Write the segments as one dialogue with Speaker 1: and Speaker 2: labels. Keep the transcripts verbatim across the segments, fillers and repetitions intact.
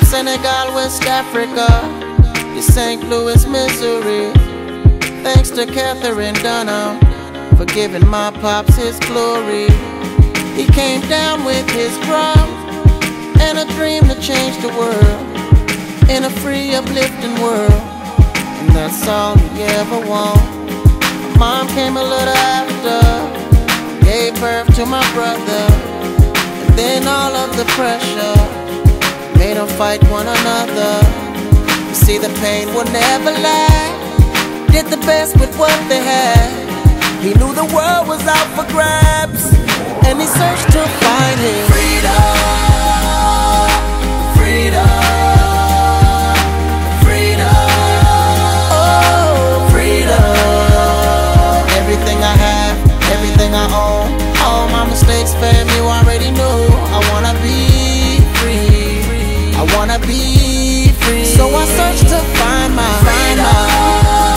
Speaker 1: Senegal, West Africa, to Saint Louis, Missouri. Thanks to Catherine Dunham for giving my pops his glory. He came down with his drum and a dream to change the world in a free, uplifting world, and that's all he ever wanted. Mom came a little after, gave birth to my brother, and then all of the pressure made them fight one another. You see, the pain will never last. Did the best with what they had. He knew the world was out for grabs, and he searched to find his freedom, freedom, freedom, oh, freedom. Everything I have, everything I own, all my mistakes, fam, you already know. I wanna be free, I wanna be free. So I searched to find my freedom.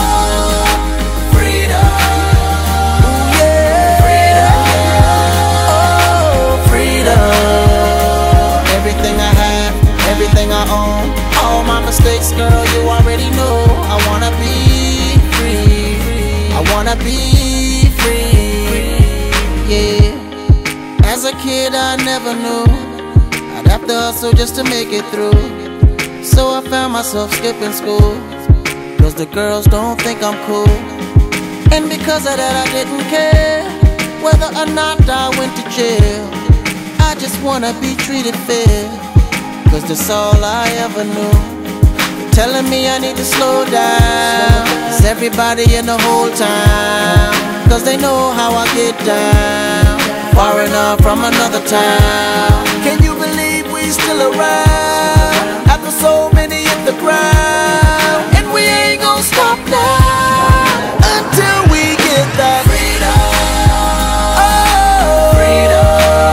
Speaker 1: Everything I own, all my mistakes, girl, you already know. I wanna be free, I wanna be free, yeah. As a kid I never knew I'd have to hustle just to make it through. So I found myself skipping school, cause the girls don't think I'm cool. And because of that I didn't care whether or not I went to jail. I just wanna be treated fair, cause that's all I ever knew. They're telling me I need to slow down. It's everybody in the whole town, cause they know how I get down. Far enough from another town. Can you believe we still around after so many hit the ground? And we ain't gonna stop now until we get that freedom. Oh, freedom.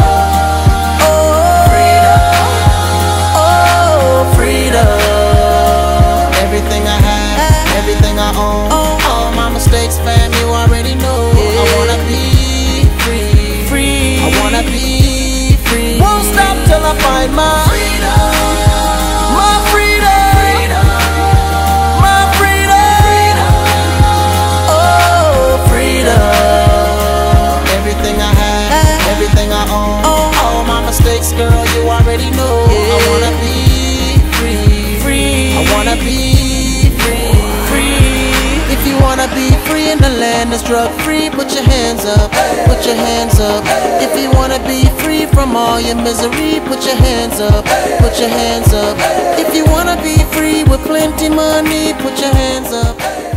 Speaker 1: Everything I have, everything I own, all my mistakes, fam, you already know. I wanna be free, free. I wanna be free. Won't stop till I find my freedom, my freedom, my freedom. Oh, freedom. Everything I have, everything I own, all my mistakes, girl, you already know. I wanna be free, free. I wanna be free, free. If you wanna be free in the land that's drug free, put your hands up, put your hands up. If you wanna be free from all your misery, put your hands up, put your hands up. If you wanna be free with plenty money, put your hands up.